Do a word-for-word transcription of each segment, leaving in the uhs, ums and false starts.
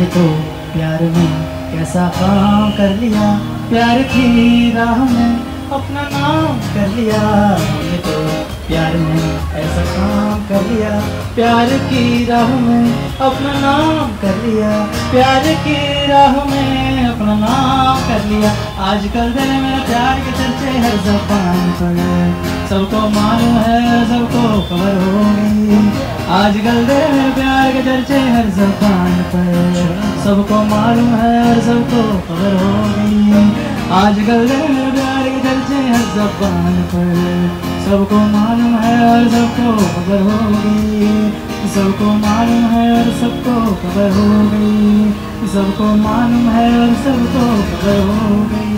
तो प्यार में कैसा काम कर लिया, प्यार की राह में अपना नाम कर लिया। हमने तो प्यार में ऐसा काम कर लिया, प्यार की राह में अपना नाम कर लिया, प्यार की राह में अपना नाम कर लिया। आजकल दिल में प्यार के चर्चे हर ज़बान पर, सबको मालूम है सबको खबर हो गई। आजकल दिल में प्यार के चर्चे हर ज़बान पर, सबको मालूम है और सबको खबर हो गई। आजकल दिल में प्यार के चर्चे हर ज़बान पर, सबको मालूम है और सबको खबर हो गई। सबको मालूम है और सबको खबर हो गई, सबको मालूम है और सबको खबर हो गई।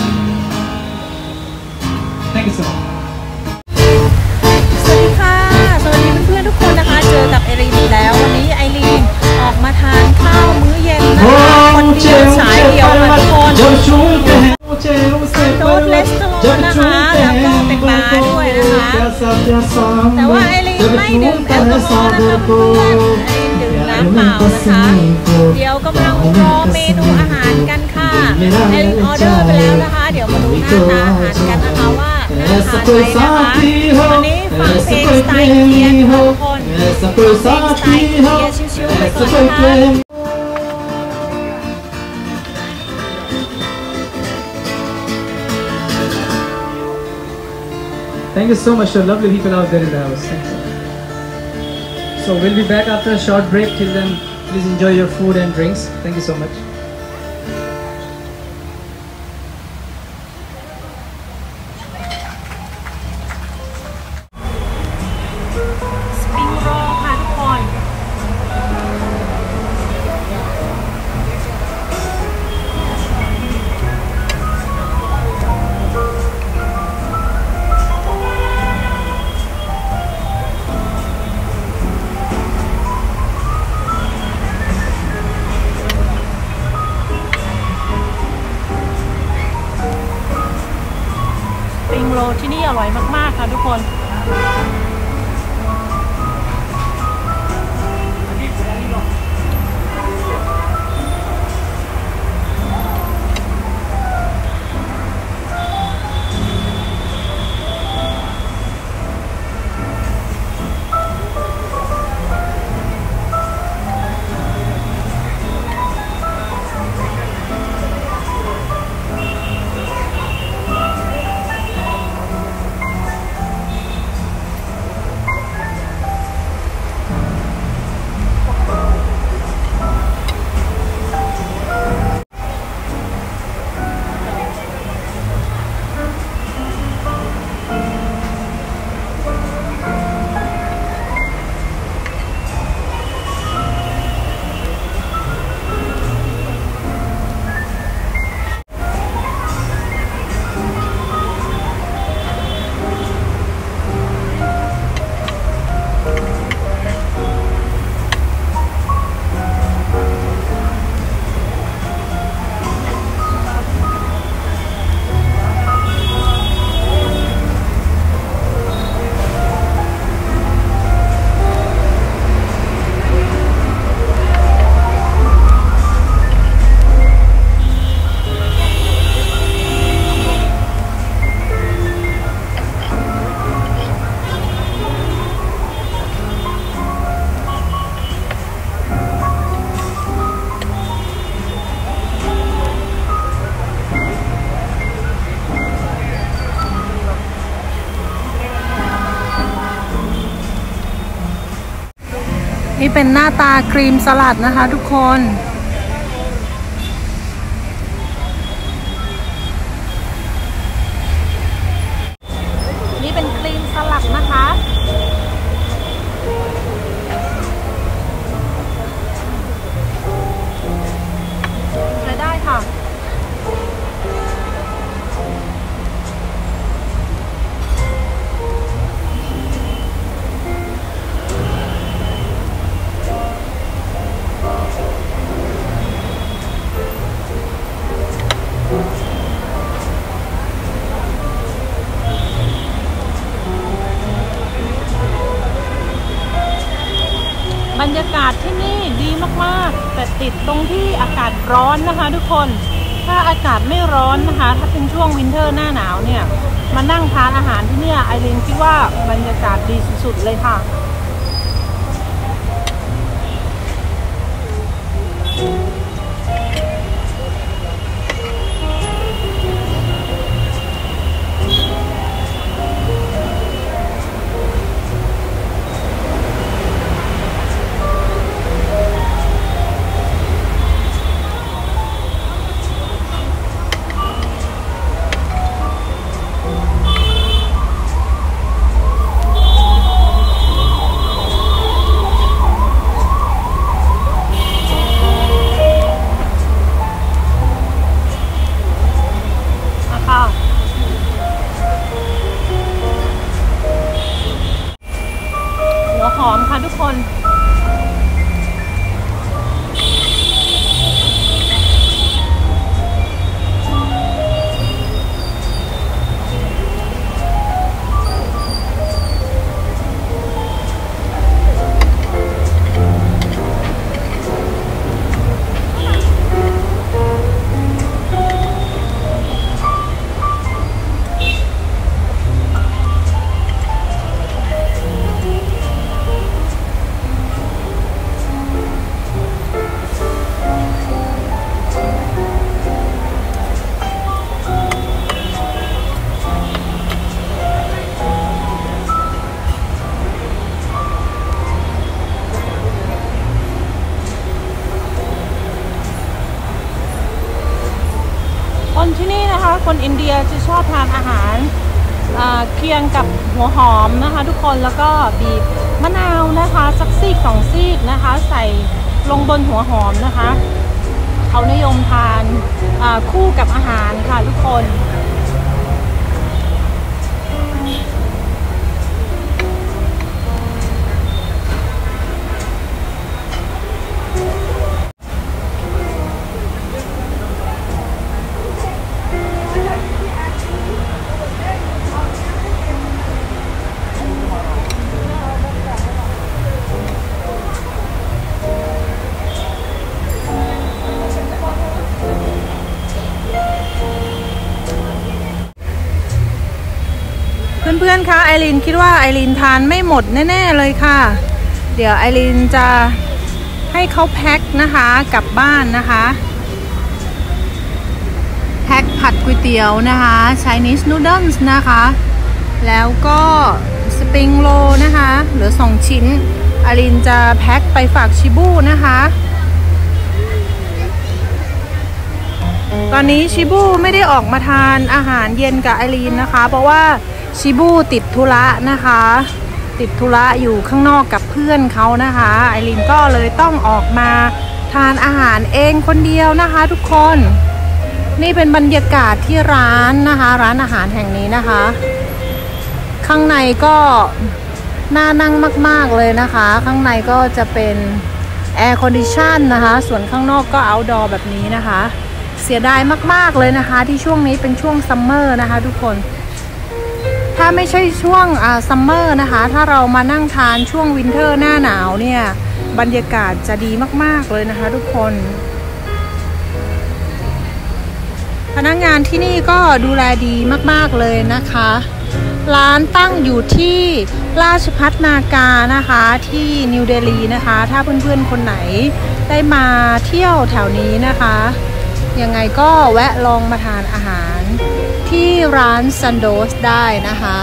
Thank you so much. สวัสดีค่ะสวัสดีเพื่อนๆทุกคนนะคะเจอกับไอรีนอีกแล้ววันนี้ไอรีนออกมาทานข้าวมื้อเย็นนะคะคนเดียวสายเดียวค่ะทุกคนโน้ตเลสเตอรอลนะคะแล้วก็เป็นบาร์ด้วยนะคะแต่ว่าไอรีนไม่ดื่มแอลกอฮอล์นะคะเพื่อนไอรีนดื่มน้ำเปล่านะคะเดี๋ยวกำลังรอเมนูอาหารกันค่ะไอรีนออเดอร์ไปแล้วนะคะเดี๋ยวมาดูหน้าตาอาหารกันนะคะว่าน่าทานไหมนะคะวันนี้ฟังเพลงสไตล์อินเดียทุกคนเพลงสไตล์อินเดียชิวๆไปก่อนนะคะ Thank you so much to lovely people out there in the house. Thanks. So we'll be back after a short break. Till then, please enjoy your food and drinks. Thank you so much. Spring roll ค่ะทุกคน สปริงโรลที่นี่อร่อยมากๆค่ะทุกคนนี่เป็นหน้าตาครีมสลัดนะคะทุกคนนี่เป็นครีมสลัดนะคะใช้ได้ค่ะบรรยากาศที่นี่ดีมากๆแต่ติดตรงที่อากาศร้อนนะคะทุกคนถ้าอากาศไม่ร้อนนะคะถ้าเป็นช่วงวินเทอร์หน้าหนาวเนี่ยมานั่งทานอาหารที่เนี่ยไอรินคิดว่าบรรยากาศดีสุดๆเลยค่ะหัวหอมค่ะทุกคน คนที่นี่นะคะคนอินเดียจะชอบทานอาหารเคียงกับหัวหอมนะคะทุกคนแล้วก็บีบมะนาวนะคะสักซีกสองซีกนะคะใส่ลงบนหัวหอมนะคะเขานิยมทานคู่กับอาหารค่ะทุกคนเพื่อนๆคะไอรินคิดว่าไอรินทานไม่หมดแน่ๆเลยค่ะเดี๋ยวไอรินจะให้เขาแพ็คนะคะกลับบ้านนะคะแพ็คผัดก๋วยเตี๋ยวนะคะ Chinese Noodles นะคะแล้วก็สปริงโรลนะคะเหลือสองชิ้นไอรินจะแพ็คไปฝากชิบูนะคะตอนนี้ชิบูไม่ได้ออกมาทานอาหารเย็นกับไอรินนะคะเพราะว่าชิบูติดธุระนะคะติดธุระอยู่ข้างนอกกับเพื่อนเขานะคะไอรินก็เลยต้องออกมาทานอาหารเองคนเดียวนะคะทุกคนนี่เป็นบรรยากาศที่ร้านนะคะร้านอาหารแห่งนี้นะคะข้างในก็น่านั่งมากๆเลยนะคะข้างในก็จะเป็นแอร์คอนดิชันนะคะส่วนข้างนอกก็เอาท์ดอร์แบบนี้นะคะเสียดายมากๆเลยนะคะที่ช่วงนี้เป็นช่วงซัมเมอร์นะคะทุกคนถ้าไม่ใช่ช่วงซัมเมอร์นะคะถ้าเรามานั่งทานช่วงวินเทอร์หน้าหนาวเนี่ยบรรยากาศจะดีมากๆเลยนะคะทุกคนพนักงานที่นี่ก็ดูแลดีมากๆเลยนะคะร้านตั้งอยู่ที่ราชพัฒนากานะคะที่นิวเดลีนะคะถ้าเพื่อนๆคนไหนได้มาเที่ยวแถวนี้นะคะยังไงก็แวะลองมาทานอาหารที่ร้านซันโดสได้นะคะ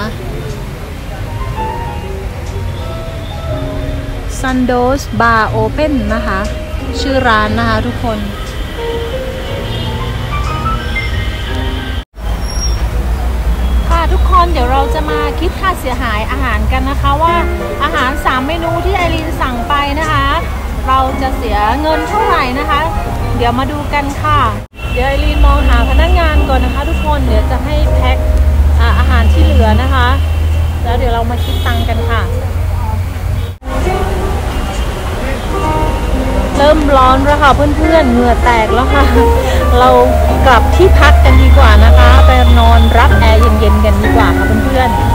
ซันโดสบาร์โอเพนนะคะชื่อร้านนะคะทุกคนค่ะทุกคนเดี๋ยวเราจะมาคิดค่าเสียหายอาหารกันนะคะว่าอาหารสามเมนูที่ไอรินสั่งไปนะคะเราจะเสียเงินเท่าไหร่นะคะเดี๋ยวมาดูกันค่ะเดี๋ยวไอรีนมองหาพนักงานก่อนนะคะทุกคนเดี๋ยวจะให้แพ็ค อา, อาหารที่เหลือนะคะแล้วเดี๋ยวเรามาคิดตังค์กันค่ะเริ่มร้อนแล้วค่ะเพื่อนๆเหงื่อแตกแล้วค่ะเรากลับที่พักกันดีกว่านะคะไปนอนรับแอร์เย็นๆกันดีกว่าค่ะเพื่อนๆ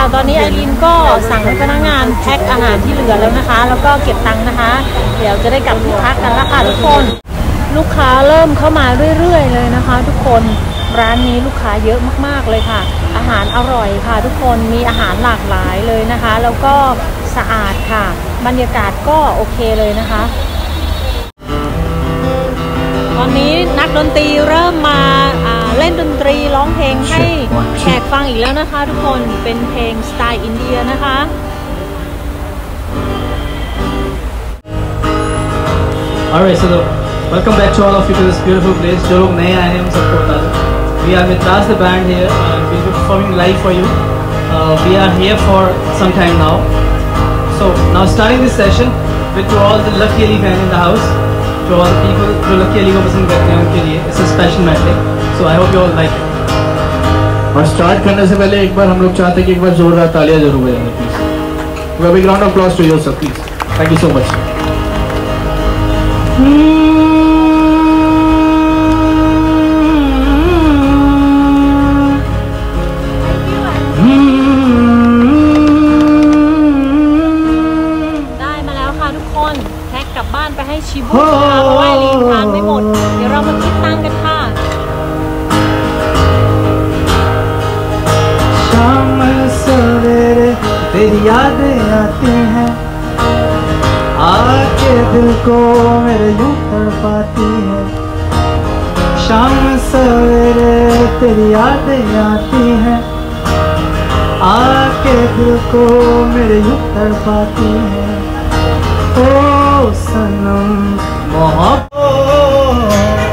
ตอนนี้ไอรีนก็สั่งให้พนักงานแพ็คอาหารที่เหลือแล้วนะคะแล้วก็เก็บตังค์นะคะเดี๋ยวจะได้กลับที่พักกันแล้วค่ะทุกคนลูกค้าเริ่มเข้ามาเรื่อยๆเลยนะคะทุกคนร้านนี้ลูกค้าเยอะมากๆเลยค่ะอาหารอร่อยค่ะทุกคนมีอาหารหลากหลายเลยนะคะแล้วก็สะอาดค่ะบรรยากาศก็โอเคเลยนะคะตอนนี้นักดนตรีเริ่มมาเล่นดนตรีร้องเพลงให้แขกฟังอีกแล้วนะคะทุกคนเป็นเพลงสไตล์อินเดียนะคะ Alright, so the, welcome back to all of you to this beautiful place. जो लोग नए आए हैं उन सबको बता दो. We are with Ras the band here. Uh, we'll be performing live for you. Uh, we are here for some time now. So now starting this session with to all the Lucky Ali fans in the house. To all the people जो Lucky Ali को पसंद करते हैं उनके लिए it's a special medley. So I hope you all like it. और start करने से पहले एक बार हम लोग चाहते हैं कि एक बार जोरदार तालियां जरूर बजाएं please. A big round of applause to you sir please. Thank you so much. ได้มาแล้วค่ะทุกคนแพ็คกลับบ้านไปให้ชิบุค่ะเพราะว่าลีนทานไม่หมดเดี๋ยวเรามาคิดตังค์กันค่ะ शाम सवेरे तेरी यादें आती हैं आके दिल को मेरे यूं तड़पाती है शाम सवेरे तेरी यादें आती हैं आके दिल को मेरे यूं तड़पाती है ओ सनम मोहब्बत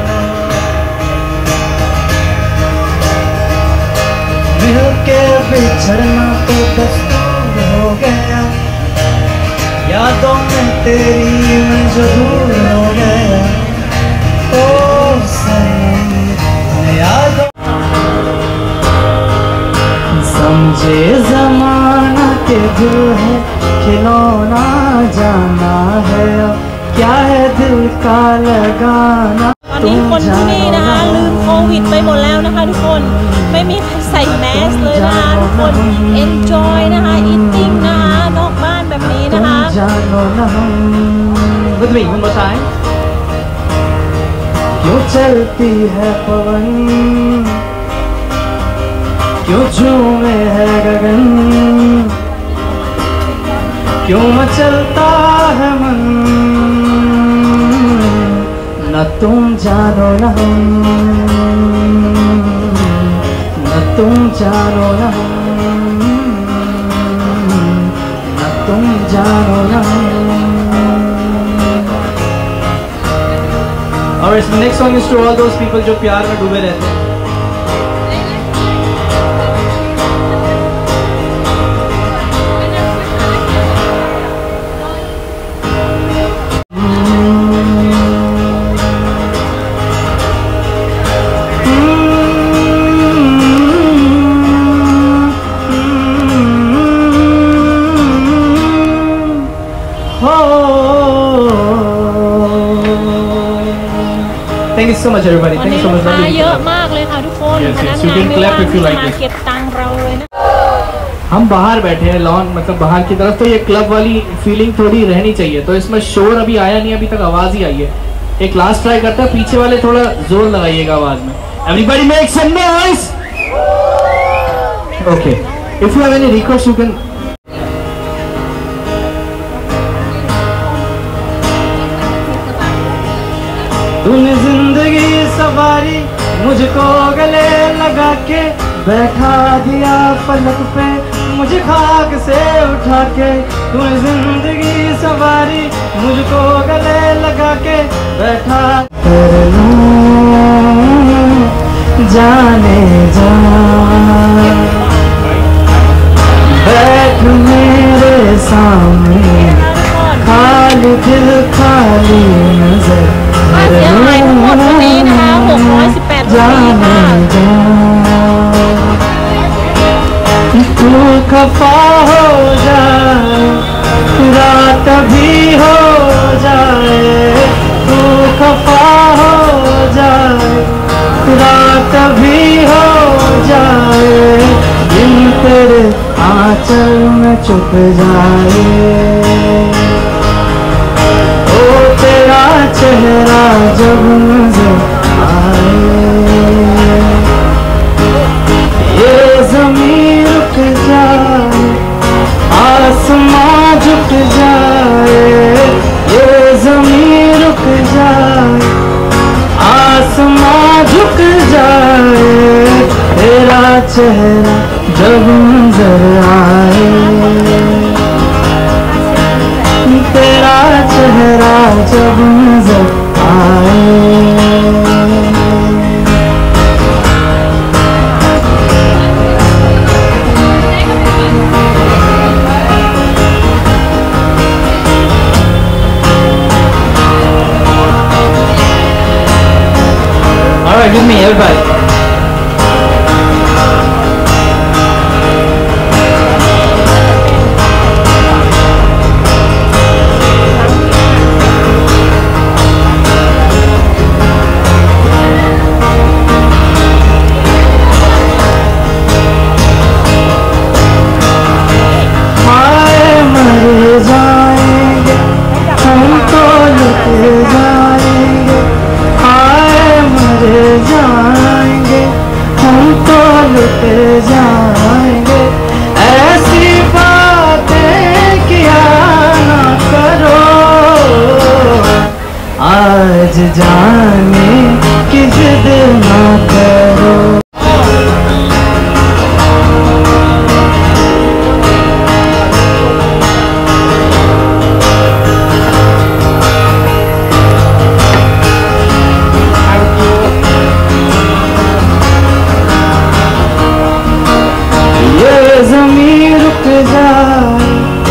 मिल के बिछड़ना तो दस्तूर हो गया यादों में तेरी मैं जो दूर हो गया ओ सनम यादों समझे जमाना के दिल है खिलौना जाना है क्या है दिल का लगाना ตอนนี้คนที่นี่นะคะลืมโควิดไปหมดแล้วนะคะทุกคนไม่มีใครใส่แมสเลยนะคะทุกคน enjoy นะคะ eating นะคะนอกบ้านแบบนี้นะคะ With me one more time क्यों चलती है पवन क्यों झूमे है गगन क्यों मचलता है मन न तुम जानो न हम न तुम जानो न हम न तुम जानो न हम और इस next song is to all those people जो प्यार में डूबे रहते हैं Thank you so much everybody. วัน Thank นี้ you so ลูก much. ค้าเยอะมากเลยค่ะทุกคน Yes, พ yes. นัก You งาน can ไม่ clap ว่าง if you ที่ like มา it. เก็บตังค์เราเลยนะ हम बाहर बैठे हैं लॉन मतलब बाहर की तरफ तो ये क्लब वाली फीलिंग थोड़ी रहनी चाहिए तो इसमें शोर अभी आया नहीं अभी तक आवाज ही आई है एक लास्ट ट्राई करते हैं पीछे वाले थोड़ा जोर लगाइएगा आवाज में everybody make some noise okay if you have any request you can तूने जिंदगी सवारी मुझको गले लगा के बैठा दिया पलक पे मुझे खाक से उठा के तूने जिंदगी सवारी मुझको गले लगा के बैठा कर लूं जाने जा बैठ मेरे सामने खाली दिल खाली नजर ค่าเสียหายทั้งหมดวันนี้นะคะหกร้อยสิบแปดบาทค่ะ तू खफा हो जाए रात भी हो जाए तू खफा हो जाए रात भी हो जाए दिन तेरे आँच चुप जाए, ओ तेरा चेहरा जब नजर आए, ये ज़मीन रुक जाए, आसमां झुक जाए, ये ज़मीन रुक जाए, आसमां झुक जाए, तेरा चेहरा जब नजर आए, तेरा चेहरा जब नजर आए। All right, give me everybody. जाएंगे ऐसी बातें किया ना करो, आज जाने की जिद ना करो। ज़मीन रुक जाए,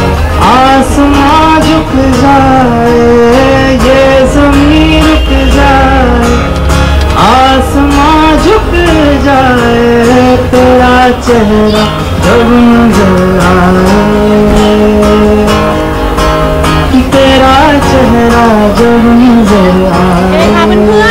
आसमां झुक जाए, ये ज़मीन रुक जाए, आसमां झुक जाए, तेरा चेहरा जब नजर आए, तेरा चेहरा जब नजर आए।